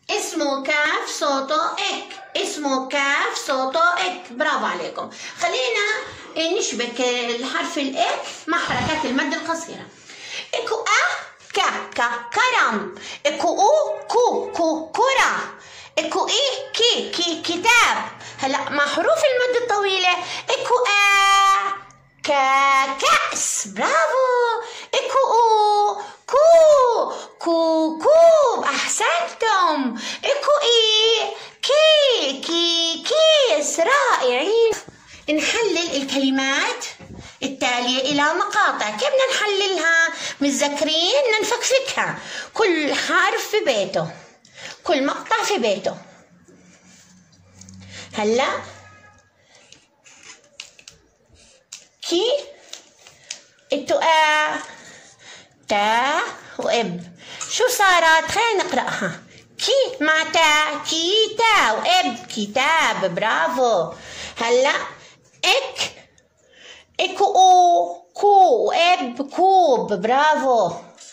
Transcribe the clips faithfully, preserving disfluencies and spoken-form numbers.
اسمه كاف صوته إك، اسمه كاف صوته إك. برافو عليكم. خلينا نشبك الحرف الإك مع حركات المد القصيرة. إكو أ كا كا كرم. إكو أو كو كو كرة. إكو إي كي كي كتاب. هلا مع حروف المد الطويلة إكو آ كا كأس. برافو. إكو أو كو كو كوب. أحسنتم. إكو إي كي كي كيس. رائعين. نحلل الكلمات التالية إلى مقاطع. كيف بدنا نحللها؟ متذكرين؟ بدنا نفكفكها. كل حرف في بيته، كل مقطع في بيته. هلا كي إتو آ تا وإب. شو صارت؟ خلينا نقرأها. كي مع تا كيتا، وإب كتاب. برافو. هلا إك إكو أو كو، وإب كوب. برافو.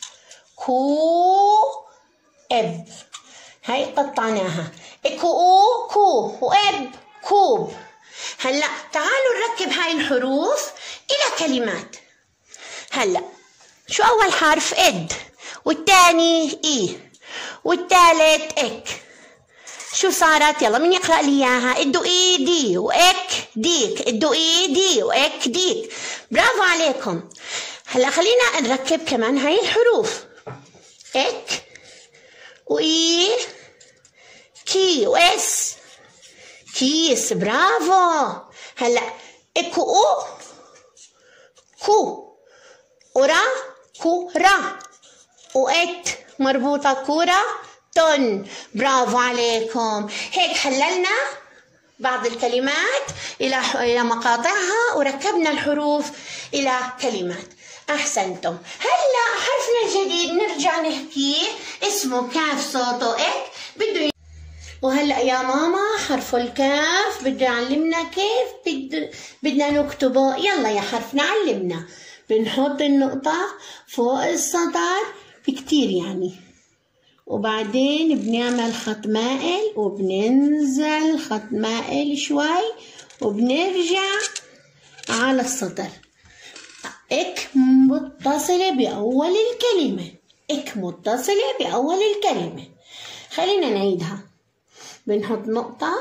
كو إب. هاي قطعناها. إكو أو كو، وإب كوب. هلا تعالوا نركب هاي الحروف إلى كلمات. هلا شو أول حرف؟ إد، والثاني إي، والثالث إك. شو صارت؟ يلا مين يقرأ لي إياها؟ إدو إي دي، وإك ديك. إدو إي دي، وإك ديك. برافو عليكم. هلا خلينا نركب كمان هاي الحروف. إك وإي كي وإس كيس. برافو. هلا إكو أو كو، ورا كورة، وإت مربوطة كورة تن. برافو عليكم. هيك حللنا بعض الكلمات إلى إلى مقاطعها وركبنا الحروف إلى كلمات. أحسنتم. هلا حرفنا الجديد نرجع نحكيه، اسمه كاف صوته إك. بده وهلا يا ماما حرف الكاف بده يعلمنا كيف بد... بدنا نكتبه. يلا يا حرفنا علمنا. بنحط النقطة فوق السطر بكتير يعني، وبعدين بنعمل خط مائل وبننزل خط مائل شوي وبنرجع على السطر. إك متصلة بأول الكلمة. إك متصلة بأول الكلمة. خلينا نعيدها. بنحط نقطة،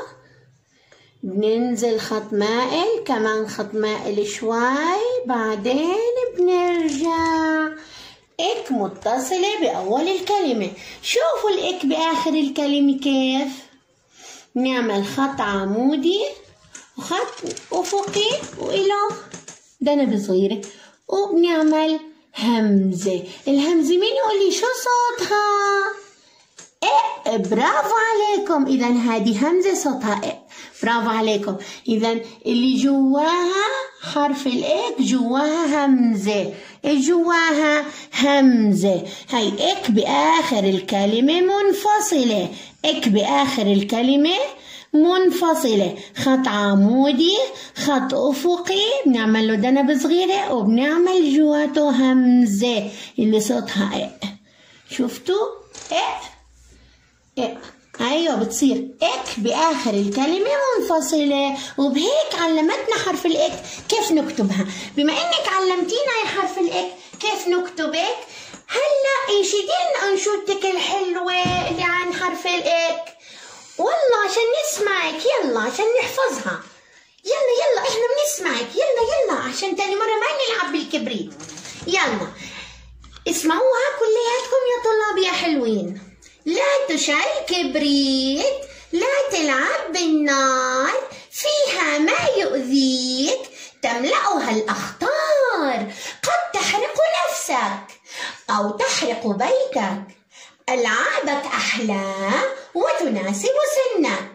بننزل خط مائل، كمان خط مائل شوي، بعدين بنرجع. إك متصلة بأول الكلمة. شوفوا الإك بآخر الكلمة كيف. نعمل خط عمودي وخط أفقي وإله دنب صغيرة، وبنعمل همزة. الهمزة مين يقول لي شو صوتها؟ إيه. برافو عليكم. إذا هذه همزة صوتها إيه. برافو عليكم. إذا اللي جواها حرف الإك جواها همزة، جواها همزة. هاي إك بآخر الكلمة منفصلة. إك بآخر الكلمة منفصلة. خط عمودي، خط أفقي، بنعمل له دنب صغيرة وبنعمل جواته همزة اللي صوتها إيه. شفتوا؟ إيه إيه. ايوه بتصير إك بآخر الكلمة منفصلة. وبهيك علمتنا حرف الإك كيف نكتبها. بما إنك علمتينا يا حرف الإك كيف نكتبك، هلا انشدي لنا انشودتك الحلوة اللي عن حرف الإك. والله عشان نسمعك. يلا عشان نحفظها. يلا يلا احنا بنسمعك. يلا يلا عشان تاني مرة ما نلعب بالكبريت. يلا اسمعوها كلياتكم يا طلاب يا حلوين. لا تشعل كبريت، لا تلعب بالنار، فيها ما يؤذيك، تملأها الأخطار، قد تحرق نفسك أو تحرق بيتك. ألعابك أحلى وتناسب سنك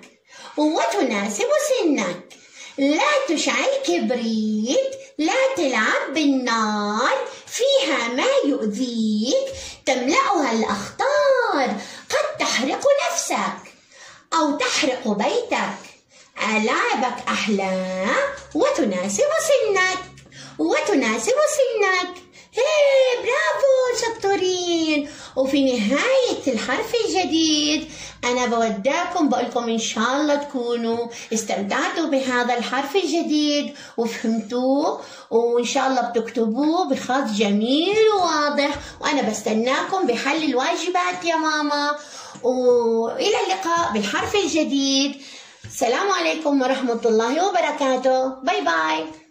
وتناسب سنك. لا تشعل كبريت، لا تلعب بالنار، فيها ما يؤذيك، تملأها الأخطار، قد تحرق نفسك أو تحرق بيتك. ألعابك أحلى وتناسب سنك وتناسب سنك. هي برافو شطورين. وفي نهاية الحرف الجديد أنا بوداكم بقولكم إن شاء الله تكونوا استمتعتوا بهذا الحرف الجديد وفهمتوه، وإن شاء الله بتكتبوه بخط جميل وواضح، وأنا بستناكم بحل الواجبات يا ماما، وإلى اللقاء بالحرف الجديد. السلام عليكم ورحمة الله وبركاته. باي باي.